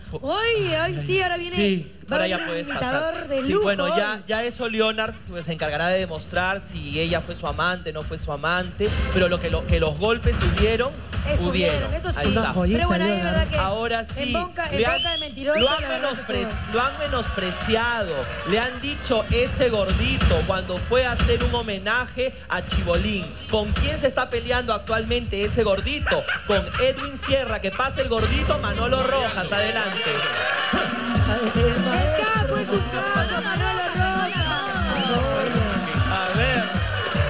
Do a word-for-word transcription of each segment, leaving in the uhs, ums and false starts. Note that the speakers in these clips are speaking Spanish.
Hoy, hoy sí, ahora viene... Sí, va a ahora ya venir un puedes imitador pasar. de Sí, lujo. bueno, ya, ya eso Leonard pues, se encargará de demostrar si ella fue su amante, no fue su amante, pero lo que, lo, que los golpes hubieron, Estuvieron, hubieron. eso sí. Ahí está. Pero bueno, es verdad que ahora sí, en boca, en le han- boca de mentiroso, lo han, la verdad se menospre- sube. lo han menospreciado, le han dicho ese gordito cuando fue a hacer un homenaje a Chibolín. ¿Con quién se está peleando actualmente ese gordito? Con Edwin Sierra, que pasa el gordito, Manolo Rojas, adelante. El capo es un capo, Manolo Rojas. A ver.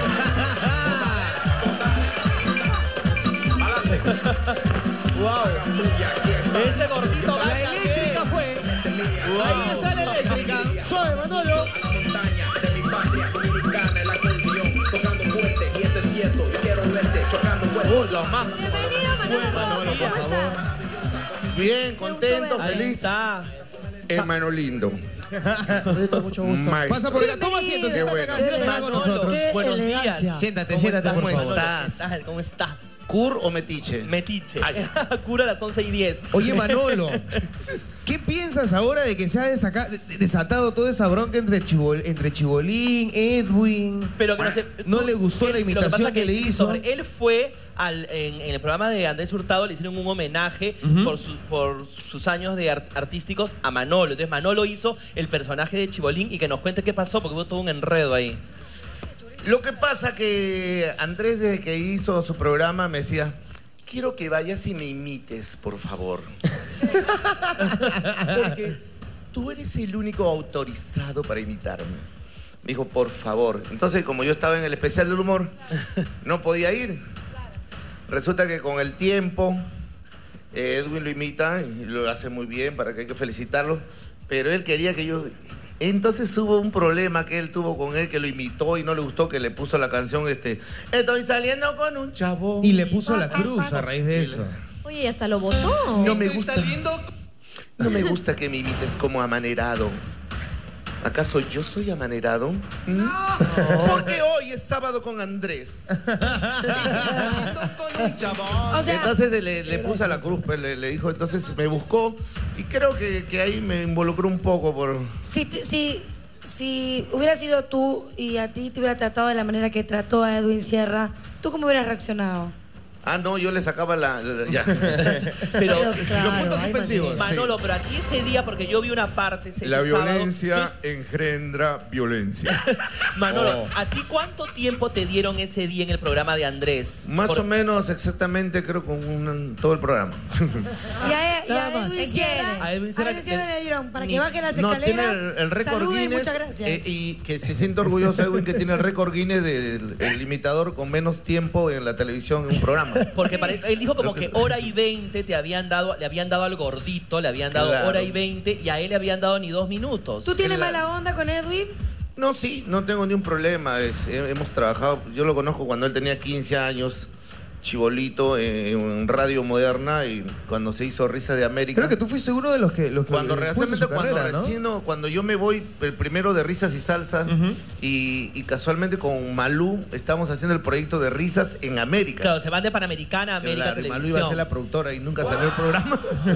Wow. Ese gordito va. La eléctrica fue. Wow. Ahí está la eléctrica. Suave, Manolo. Uy, los máximos. Bienvenido, Manolo Rojas. ¿Cómo estás? Bien, contento, Ahí feliz. Está. Hermano lindo. Mucho gusto. Maestro. Pasa por acá. Toma asiento, Qué siéntate bueno. acá, siéntate acá con Manolo, nosotros. Qué buenos elegancia. días. Siéntate, ¿Cómo siéntate, por ¿Cómo favor. estás? ¿Qué tal? ¿Cómo estás? ¿Cur o metiche? Metiche. Cura a las once y diez. Oye, Manolo, ¿qué piensas ahora de que se ha desaca- de- desatado toda esa bronca entre, Chibol- entre Chibolín, Edwin? Pero que no, sé, ¿No tú- le gustó la él- lo que imitación pasa que le hizo? sobre- él fue al, en, en el programa de Andrés Hurtado, le hicieron un homenaje por, su- por sus años de art- artísticos a Manolo. Entonces Manolo hizo el personaje de Chibolín y que nos cuente qué pasó, porque hubo todo un enredo ahí. Lo que pasa que Andrés, desde que hizo su programa, me decía, quiero que vayas y me imites, por favor. Porque tú eres el único autorizado para imitarme. Me dijo, por favor. Entonces, como yo estaba en el especial del humor, no podía ir. Resulta que con el tiempo, eh, Edwin lo imita y lo hace muy bien, para que hay que felicitarlo. Pero él quería que yo... Entonces hubo un problema que él tuvo con él, que lo imitó y no le gustó, que le puso la canción, este, estoy saliendo con un chavo. Y le puso la cruz a raíz de eso. Oye, y hasta lo votó. No me Estoy gusta. saliendo- No me gusta que me imites como amanerado. ¿Acaso yo soy amanerado? ¿Mm? Porque hoy es sábado con Andrés. Con un chabón. O sea- entonces le, le puse a la cruz, pues, le, le dijo, entonces me buscó y creo que, que ahí me involucró un poco por... Si, tú- si, si hubiera sido tú y a ti te hubiera tratado de la manera que trató a Edwin Sierra, ¿tú cómo hubieras reaccionado? Ah, no, yo le sacaba la... la- ya. Pero, Los puntos suspensivos. Manolo, pero a ti ese día, porque yo vi una parte ese La sábado, violencia engendra violencia. Manolo, Oh. ¿a ti cuánto tiempo te dieron ese día en el programa de Andrés? Más Por- o menos exactamente creo con un- todo el programa. Y a, y a Nada más. Edwin ¿Qué Sierra, quiere? A Edwin Sierra a Edwin Sierra que- le dieron para ni- que baje las No, tiene escaleras. el, el récord salude y Guinness muchas gracias. eh, y que se siente orgulloso Edwin que tiene el récord Guinness del el imitador con menos tiempo en la televisión en un programa. Porque pare- él dijo como Lo que- que hora y veinte te habían dado, le habían dado al gordito, le habían dado Claro. hora y veinte y a él le habían dado ni dos minutos. ¿Tú tienes Claro. mala onda con Edwin? No, sí, no tengo ni un problema. es- he- hemos trabajado, yo lo conozco cuando él tenía quince años, chibolito, eh, en Radio Moderna y cuando se hizo Risa de América. Creo que tú fuiste uno de los que... Los que Cuando impulsó realmente su cuando carrera, ¿no? recién no- cuando yo me voy el primero de Risas y Salsa y, y casualmente con Malú estamos haciendo el proyecto de Risas en América. Claro, se van de Panamericana a América Claro, y Malú Televisión. iba a ser la productora y nunca salió el programa.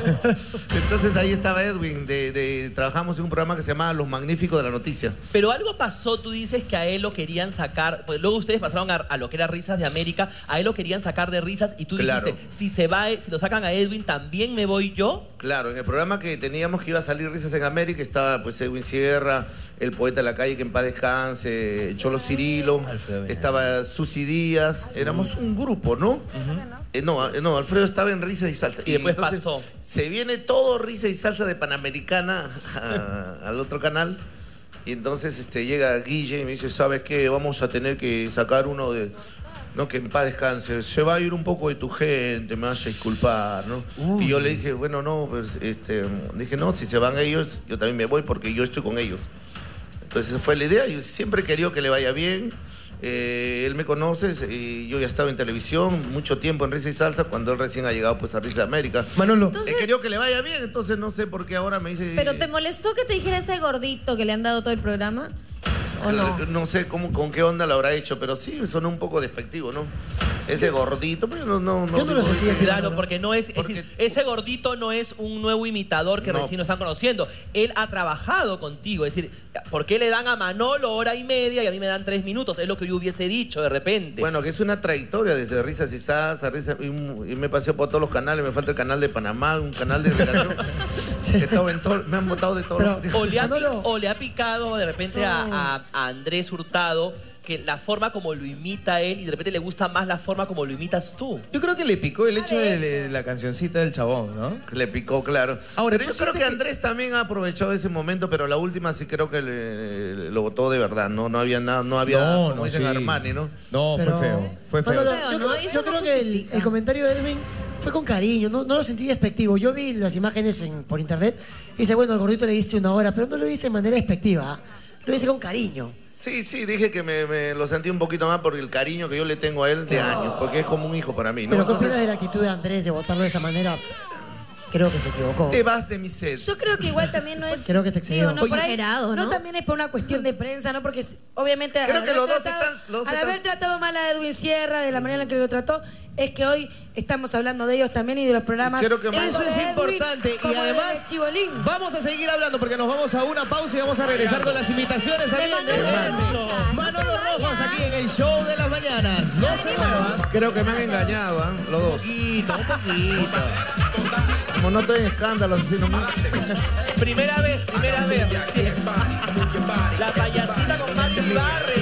Entonces ahí estaba Edwin, de, de- trabajamos en un programa que se llamaba Los Magníficos de la Noticia. Pero algo pasó, tú dices que a él lo querían sacar, pues luego ustedes pasaron a, a lo que era Risas de América, a él lo querían sacar de Risas y tú Claro. dijiste, si se va, si lo sacan a Edwin, ¿también me voy yo? Claro, en el programa que teníamos que iba a salir Risas en América estaba pues Edwin Sierra, el poeta de la calle que en paz descanse, Cholo Cirilo, estaba Susi Díaz, éramos un grupo, ¿no? Eh, no, eh, no, Alfredo estaba en Risa y Salsa. Y después pasó. Se viene todo Risa y Salsa de Panamericana a- al otro canal. Y entonces este, llega Guille y me dice, ¿sabes qué? Vamos a tener que sacar uno de... No, que en paz descanse. Se va a ir un poco de tu gente, me vas a disculpar, ¿no? Y yo le dije, bueno, no, pues, este... Dije, no, si se van ellos, yo también me voy porque yo estoy con ellos. Entonces esa fue la idea. Yo siempre he querido que le vaya bien. Eh, él me conoce y yo ya estaba en televisión mucho tiempo en Risa y Salsa cuando él recién ha llegado pues a Risa de América. Manolo. He querido que le vaya bien, entonces no sé por qué ahora me dice... ¿Pero te molestó que te dijera ese gordito que le han dado todo el programa? ¿O no? No sé cómo, con qué onda lo habrá hecho, pero sí, sonó un poco despectivo, ¿no? ese gordito, pero no, no, no. Yo no lo digo sentí ese- así. Claro, porque no es, es Porque- decir, ese gordito no es un nuevo imitador que No. recién lo están conociendo. Él ha trabajado contigo. Es decir, ¿por qué le dan a Manolo hora y media y a mí me dan tres minutos? Es lo que yo hubiese dicho de repente. Bueno, que es una trayectoria desde Risas y Salsa, Risa, y, y me paseo por todos los canales, me falta el canal de Panamá, un canal de relación. He estado en todo, me han votado de todo. Pero- O le, ha, pi- Manolo. o le ha picado de repente a, a- a Andrés Hurtado que la forma como lo imita él y de repente le gusta más la forma como lo imitas tú. Yo creo que le picó el hecho de, de la cancioncita del chabón, ¿no? Le picó, claro. Ahora, pero ¿tú yo creo sientes que que- Andrés también ha aprovechado ese momento, pero la última sí creo que le- lo votó de verdad. No, no había nada, no había, No, como no, dicen sí. Armani, ¿no? No, Pero- fue feo. Fue feo. Manolo, Feo, yo, ¿no? creo- Eso yo no creo que el, justifica. el comentario de Edwin fue con cariño, no, no lo sentí despectivo. Yo vi las imágenes en- por internet y dice, bueno, al gordito le diste una hora, pero no lo dice de manera despectiva, lo dice con cariño. Sí, sí, dije que me, me lo sentí un poquito más por el cariño que yo le tengo a él de años, porque es como un hijo para mí, ¿no? Pero ¿qué Entonces, opinas de la actitud de Andrés de votarlo de esa manera? Creo que se equivocó. te vas de mi set. Yo creo que igual también no es. Creo que se excedió. digo, no, por ahí- Exagerado, no ¿no? también es por una cuestión de prensa, ¿no? Porque s- obviamente. Creo al que haber los dos tratado- están- los dos Al están- haber tratado mal a Edwin Sierra de la manera en la que lo trató, es que hoy estamos hablando de ellos también y de los programas. Creo que más- tanto Eso de es Edwin importante como y de además Chibolín. vamos a seguir hablando porque nos vamos a una pausa y vamos a regresar con las imitaciones también de Manolo. Manolo Rojos aquí en el show de las mañanas. No se muevan. Creo que me han engañado, ¿ah? Los dos. Un poquito, un poquito. Como no estoy en escándalos, así nomás. Primera vez, primera vez. La payasita con Mario Ibarre.